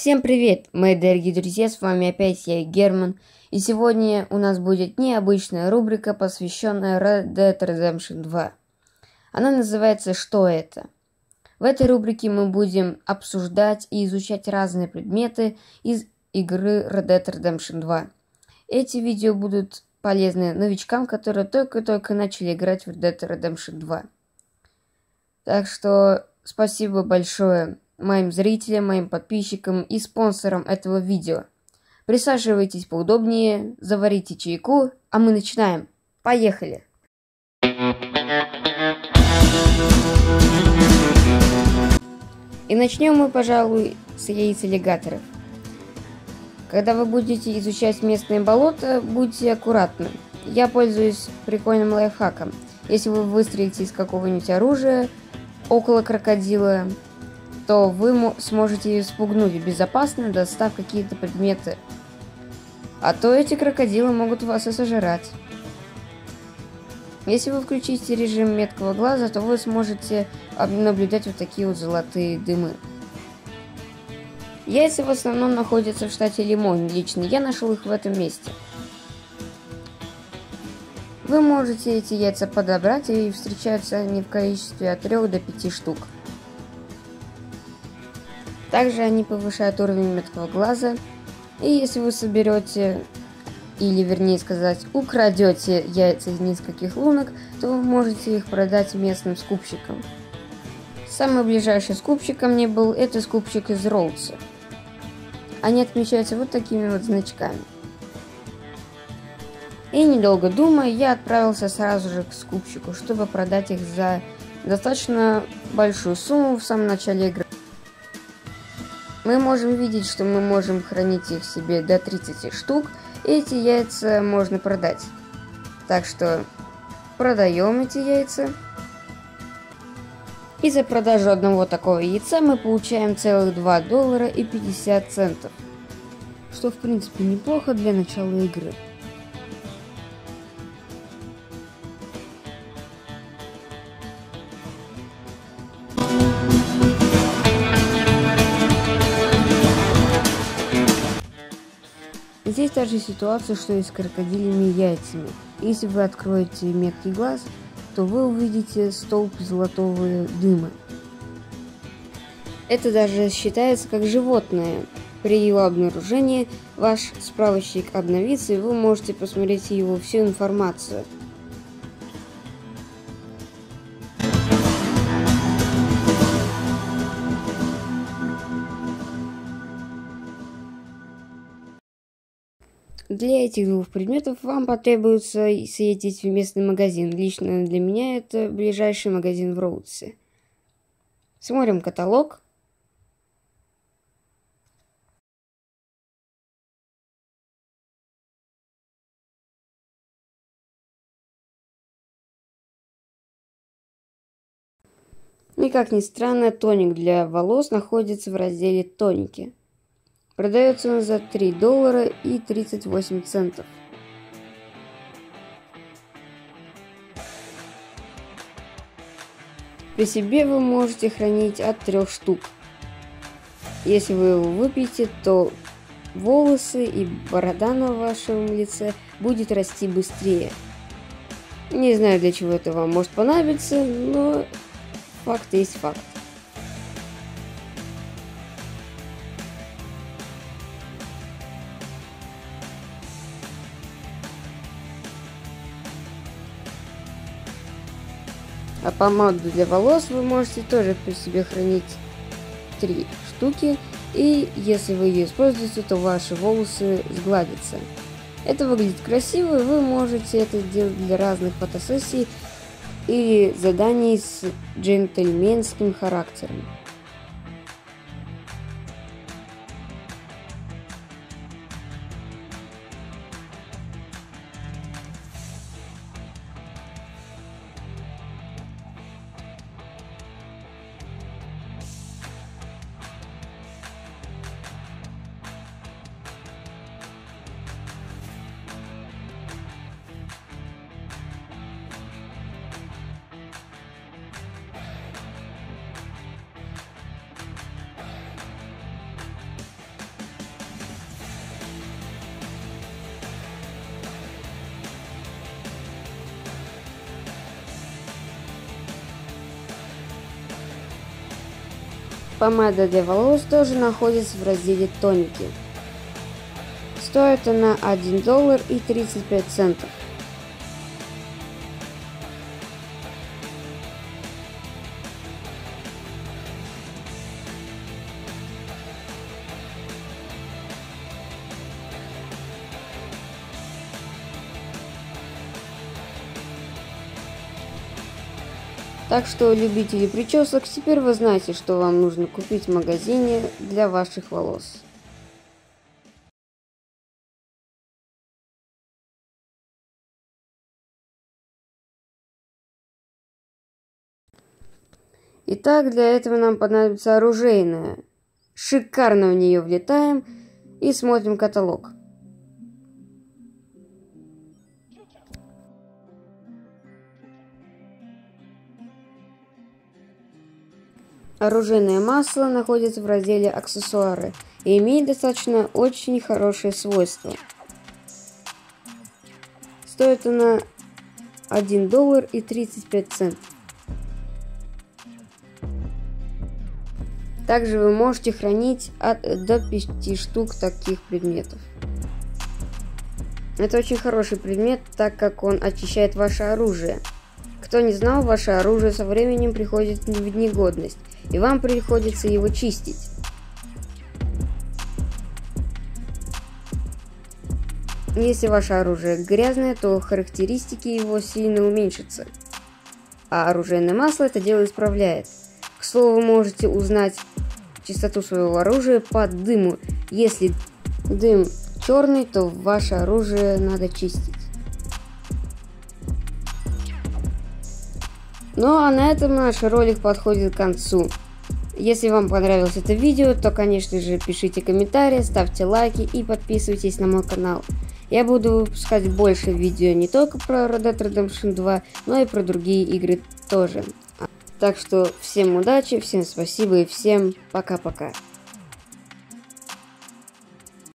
Всем привет, мои дорогие друзья, с вами опять я, Герман. И сегодня у нас будет необычная рубрика, посвященная Red Dead Redemption 2. Она называется «Что это?». В этой рубрике мы будем обсуждать и изучать разные предметы из игры Red Dead Redemption 2. Эти видео будут полезны новичкам, которые только-только начали играть в Red Dead Redemption 2. Так что спасибо большое моим зрителям, моим подписчикам и спонсорам этого видео. Присаживайтесь поудобнее, заварите чайку, а мы начинаем. Поехали! И начнем мы, пожалуй, с яиц аллигаторов. Когда вы будете изучать местные болота, будьте аккуратны. Я пользуюсь прикольным лайфхаком. Если вы выстрелите из какого-нибудь оружия около крокодила, то вы сможете ее спугнуть безопасно, достав какие-то предметы. А то эти крокодилы могут вас и сожрать. Если вы включите режим меткого глаза, то вы сможете наблюдать вот такие вот золотые дымы. Яйца в основном находятся в штате Лимон. Лично я нашел их в этом месте. Вы можете эти яйца подобрать, и встречаются они в количестве от 3 до 5 штук. Также они повышают уровень меткого глаза. И если вы соберете, или вернее сказать, украдете яйца из нескольких лунок, то вы можете их продать местным скупщикам. Самый ближайший скупщик ко мне был это скупщик из Роудса. Они отмечаются вот такими вот значками. И недолго думая, я отправился сразу же к скупщику, чтобы продать их за достаточно большую сумму в самом начале игры. Мы можем видеть, что мы можем хранить их себе до 30 штук, и эти яйца можно продать. Так что продаем эти яйца. И за продажу одного такого яйца мы получаем целых $2.50, что в принципе неплохо для начала игры. Здесь та же ситуация, что и с крокодильями яйцами. Если вы откроете меткий глаз, то вы увидите столб золотого дыма. Это даже считается как животное. При его обнаружении ваш справочник обновится, и вы можете посмотреть его всю информацию. Для этих двух предметов вам потребуется съездить в местный магазин. Лично для меня это ближайший магазин в Роудсе. Смотрим каталог. И как ни странно, тоник для волос находится в разделе «Тоники». Продается он за $3.38. При себе вы можете хранить от 3 штук. Если вы его выпьете, то волосы и борода на вашем лице будет расти быстрее. Не знаю, для чего это вам может понадобиться, но факт есть факт. А помаду для волос вы можете тоже при себе хранить 3 штуки. И если вы ее используете, то ваши волосы сгладятся. Это выглядит красиво, и вы можете это делать для разных фотосессий или заданий с джентльменским характером. Помада для волос тоже находится в разделе тоники. Стоит она $1.35. Так что, любители причесок, теперь вы знаете, что вам нужно купить в магазине для ваших волос. Итак, для этого нам понадобится оружейная. Шикарно в нее влетаем и смотрим каталог. Оружейное масло находится в разделе «Аксессуары» и имеет достаточно очень хорошие свойства. Стоит она $1.35. Также вы можете хранить до 5 штук таких предметов. Это очень хороший предмет, так как он очищает ваше оружие. Кто не знал, ваше оружие со временем приходит в негодность, и вам приходится его чистить. Если ваше оружие грязное, то характеристики его сильно уменьшатся, а оружейное масло это дело исправляет. К слову, можете узнать чистоту своего оружия по дыму. Если дым черный, то ваше оружие надо чистить. Ну а на этом наш ролик подходит к концу. Если вам понравилось это видео, то, конечно же, пишите комментарии, ставьте лайки и подписывайтесь на мой канал. Я буду выпускать больше видео не только про Red Dead Redemption 2, но и про другие игры тоже. Так что всем удачи, всем спасибо и всем пока-пока.